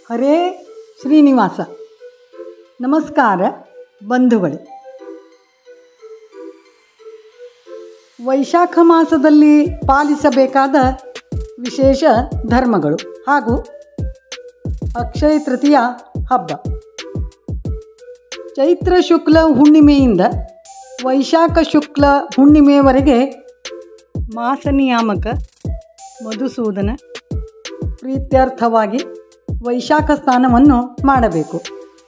ಹರೇ ಶ್ರೀನಿವಾಸ. ನಮಸ್ಕಾರ ಬಂಧುಗಳೇ. ವೈಶಾಖ ಮಾಸದಲ್ಲಿ ಪಾಲಿಸಬೇಕಾದ ವಿಶೇಷ ಧರ್ಮಗಳು ಹಾಗೂ ಅಕ್ಷಯ ತೃತೀಯ ಹಬ್ಬ. ಚೈತ್ರ ಶುಕ್ಲ ಹುಣ್ಣಿಮೆಯಿಂದ ವೈಶಾಖ ಶುಕ್ಲ ಹುಣ್ಣಿಮೆಯವರೆಗೆ ಮಾಸ ನಿಯಾಮಕ ಮಧುಸೂದನ ಪ್ರೀತ್ಯರ್ಥವಾಗಿ ವೈಶಾಖ ಸ್ನಾನವನ್ನು ಮಾಡಬೇಕು.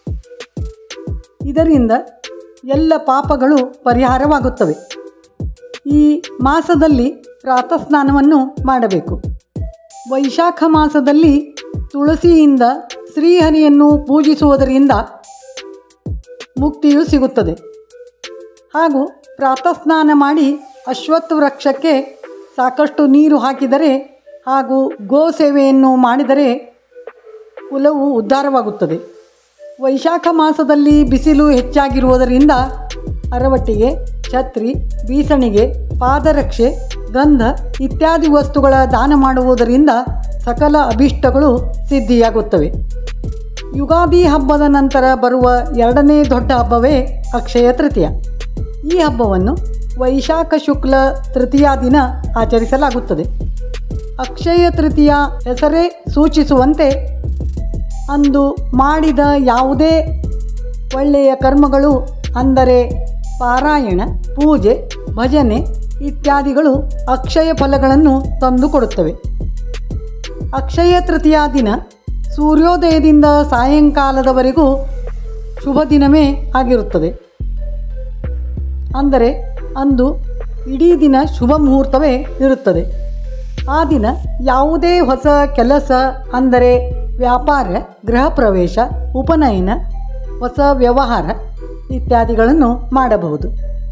ಇದರಿಂದ ಎಲ್ಲ ಪಾಪಗಳು ಪರಿಹಾರವಾಗುತ್ತವೆ. ಈ ಮಾಸದಲ್ಲಿ ಪ್ರಾತಃ ಸ್ನಾನವನ್ನು ಮಾಡಬೇಕು. ವೈಶಾಖ ಮಾಸದಲ್ಲಿ ತುಳಸಿಯಿಂದ ಶ್ರೀಹರಿಯನ್ನು ಪೂಜಿಸುವುದರಿಂದ ಮುಕ್ತಿಯು ಸಿಗುತ್ತದೆ. ಹಾಗೂ ಪ್ರಾತಃ ಸ್ನಾನ ಮಾಡಿ ಅಶ್ವತ್ಥ ವೃಕ್ಷಕ್ಕೆ ಸಾಕಷ್ಟು ನೀರು ಹಾಕಿದರೆ ಹಾಗೂ ಗೋ ಸೇವೆಯನ್ನು ಮಾಡಿದರೆ ಕುಲವು ಉದ್ಧಾರವಾಗುತ್ತದೆ. ವೈಶಾಖ ಮಾಸದಲ್ಲಿ ಬಿಸಿಲು ಹೆಚ್ಚಾಗಿರುವುದರಿಂದ ಅರವಟ್ಟಿಗೆ, ಛತ್ರಿ, ಬೀಸಣಿಗೆ, ಪಾದರಕ್ಷೆ, ಗಂಧ ಇತ್ಯಾದಿ ವಸ್ತುಗಳ ದಾನ ಮಾಡುವುದರಿಂದ ಸಕಲ ಅಭೀಷ್ಟಗಳು ಸಿದ್ಧಿಯಾಗುತ್ತವೆ. ಯುಗಾದಿ ಹಬ್ಬದ ನಂತರ ಬರುವ ಎರಡನೇ ದೊಡ್ಡ ಹಬ್ಬವೇ ಅಕ್ಷಯ ತೃತೀಯ. ಈ ಹಬ್ಬವನ್ನು ವೈಶಾಖ ಶುಕ್ಲ ತೃತೀಯ ದಿನ ಆಚರಿಸಲಾಗುತ್ತದೆ. ಅಕ್ಷಯ ತೃತೀಯ ಹೆಸರೇ ಸೂಚಿಸುವಂತೆ ಅಂದು ಮಾಡಿದ ಯಾವುದೇ ಒಳ್ಳೆಯ ಕರ್ಮಗಳು, ಅಂದರೆ ಪಾರಾಯಣ, ಪೂಜೆ, ಭಜನೆ ಇತ್ಯಾದಿಗಳು ಅಕ್ಷಯ ಫಲಗಳನ್ನು ತಂದುಕೊಡುತ್ತವೆ. ಅಕ್ಷಯ ತೃತೀಯ ದಿನ ಸೂರ್ಯೋದಯದಿಂದ ಸಾಯಂಕಾಲದವರೆಗೂ ಶುಭ ದಿನವೇ ಆಗಿರುತ್ತದೆ. ಅಂದರೆ ಅಂದು ಇಡೀ ದಿನ ಶುಭ ಮುಹೂರ್ತವೇ ಇರುತ್ತದೆ. ಆ ದಿನ ಯಾವುದೇ ಹೊಸ ಕೆಲಸ, ಅಂದರೆ ವ್ಯಾಪಾರ, ಗೃಹ ಪ್ರವೇಶ, ಉಪನಯನ, ಹೊಸ ವ್ಯವಹಾರ ಇತ್ಯಾದಿಗಳನ್ನು ಮಾಡಬಹುದು.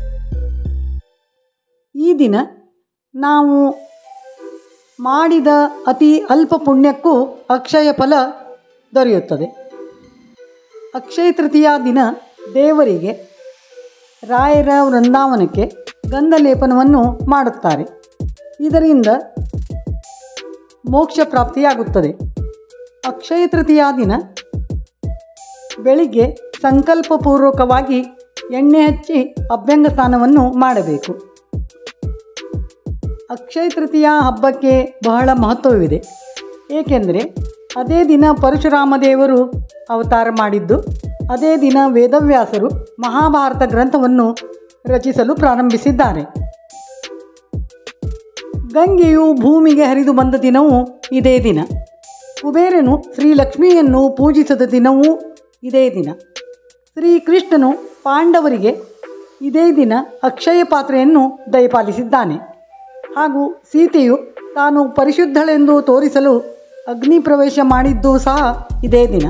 ಈ ದಿನ ನಾವು ಮಾಡಿದ ಅತಿ ಅಲ್ಪ ಪುಣ್ಯಕ್ಕೂ ಅಕ್ಷಯ ಫಲ ದೊರೆಯುತ್ತದೆ. ಅಕ್ಷಯ ತೃತೀಯ ದಿನ ದೇವರಿಗೆ, ರಾಯರ ವೃಂದಾವನಕ್ಕೆ ಗಂಧಲೇಪನವನ್ನು ಮಾಡುತ್ತಾರೆ. ಇದರಿಂದ ಮೋಕ್ಷ ಪ್ರಾಪ್ತಿಯಾಗುತ್ತದೆ. ಅಕ್ಷಯ ತೃತೀಯ ದಿನ ಬೆಳಿಗ್ಗೆ ಸಂಕಲ್ಪಪೂರ್ವಕವಾಗಿ ಎಣ್ಣೆ ಹಚ್ಚಿ ಅಭ್ಯಂಗ ಸ್ನಾನವನ್ನು ಮಾಡಬೇಕು. ಅಕ್ಷಯ ತೃತೀಯ ಹಬ್ಬಕ್ಕೆ ಬಹಳ ಮಹತ್ವವಿದೆ. ಏಕೆಂದರೆ ಅದೇ ದಿನ ಪರಶುರಾಮ ದೇವರು ಅವತಾರ ಮಾಡಿದ್ದು, ಅದೇ ದಿನ ವೇದವ್ಯಾಸರು ಮಹಾಭಾರತ ಗ್ರಂಥವನ್ನು ರಚಿಸಲು ಪ್ರಾರಂಭಿಸಿದ್ದಾರೆ. ಗಂಗೆಯು ಭೂಮಿಗೆ ಹರಿದು ಬಂದ ದಿನವೂ ಇದೇ ದಿನ. ಕುಬೇರನು ಶ್ರೀಲಕ್ಷ್ಮಿಯನ್ನು ಪೂಜಿಸಿದ ದಿನವೂ ಇದೇ ದಿನ. ಶ್ರೀಕೃಷ್ಣನು ಪಾಂಡವರಿಗೆ ಇದೇ ದಿನ ಅಕ್ಷಯ ಪಾತ್ರೆಯನ್ನು ದಯಪಾಲಿಸಿದ್ದಾನೆ. ಹಾಗೂ ಸೀತೆಯು ತಾನು ಪರಿಶುದ್ಧಳೆಂದು ತೋರಿಸಲು ಅಗ್ನಿ ಪ್ರವೇಶ ಮಾಡಿದ್ದೂ ಸಹ ಇದೇ ದಿನ.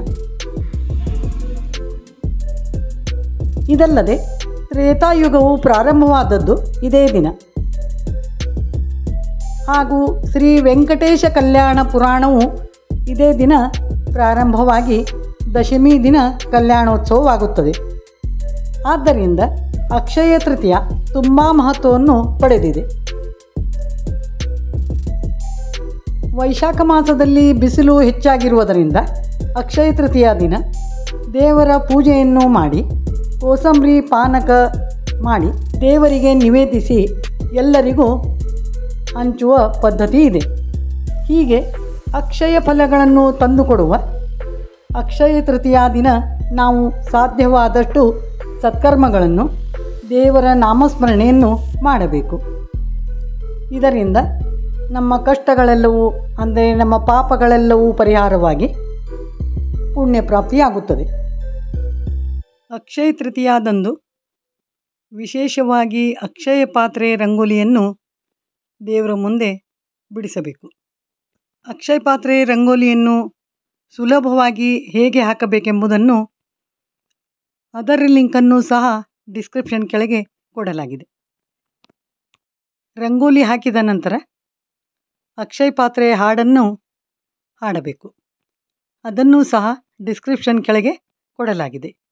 ಇದಲ್ಲದೆ ತ್ರೇತಾಯುಗವು ಪ್ರಾರಂಭವಾದದ್ದು ಇದೇ ದಿನ. ಹಾಗೂ ಶ್ರೀ ವೆಂಕಟೇಶ ಕಲ್ಯಾಣ ಪುರಾಣವು ಇದೇ ದಿನ ಪ್ರಾರಂಭವಾಗಿ ದಶಮಿ ದಿನ ಕಲ್ಯಾಣೋತ್ಸವವಾಗುತ್ತದೆ. ಆದ್ದರಿಂದ ಅಕ್ಷಯ ತೃತೀಯ ತುಂಬ ಮಹತ್ವವನ್ನು ಪಡೆದಿದೆ. ವೈಶಾಖ ಮಾಸದಲ್ಲಿ ಬಿಸಿಲು ಹೆಚ್ಚಾಗಿರುವುದರಿಂದ ಅಕ್ಷಯ ತೃತೀಯ ದಿನ ದೇವರ ಪೂಜೆಯನ್ನು ಮಾಡಿ ಕೋಸಂಬರಿ ಪಾನಕ ಮಾಡಿ ದೇವರಿಗೆ ನಿವೇದಿಸಿ ಎಲ್ಲರಿಗೂ ಹಂಚುವ ಪದ್ಧತಿ ಇದೆ. ಹೀಗೆ ಅಕ್ಷಯ ಫಲಗಳನ್ನು ತಂದುಕೊಡುವ ಅಕ್ಷಯ ತೃತೀಯ ದಿನ ನಾವು ಸಾಧ್ಯವಾದಷ್ಟು ಸತ್ಕರ್ಮಗಳನ್ನು, ದೇವರ ನಾಮಸ್ಮರಣೆಯನ್ನು ಮಾಡಬೇಕು. ಇದರಿಂದ ನಮ್ಮ ಕಷ್ಟಗಳೆಲ್ಲವೂ, ಅಂದರೆ ನಮ್ಮ ಪಾಪಗಳೆಲ್ಲವೂ ಪರಿಹಾರವಾಗಿ ಪುಣ್ಯ ಪ್ರಾಪ್ತಿಯಾಗುತ್ತದೆ. ಅಕ್ಷಯ ತೃತೀಯದಂದು ವಿಶೇಷವಾಗಿ ಅಕ್ಷಯ ಪಾತ್ರೆ ರಂಗೋಲಿಯನ್ನು ದೇವರ ಮುಂದೆ ಬಿಡಿಸಬೇಕು. ಅಕ್ಷಯ ಪಾತ್ರೆ ರಂಗೋಲಿಯನ್ನು ಸುಲಭವಾಗಿ ಹೇಗೆ ಹಾಕಬೇಕೆಂಬುದನ್ನು, ಅದರ ಲಿಂಕನ್ನು ಸಹ ಡಿಸ್ಕ್ರಿಪ್ಷನ್ ಕೆಳಗೆ ಕೊಡಲಾಗಿದೆ. ರಂಗೋಲಿ ಹಾಕಿದ ನಂತರ ಅಕ್ಷಯ ಪಾತ್ರೆ ಹಾಡನ್ನು ಹಾಡಬೇಕು. ಅದನ್ನು ಸಹ ಡಿಸ್ಕ್ರಿಪ್ಷನ್ ಕೆಳಗೆ ಕೊಡಲಾಗಿದೆ.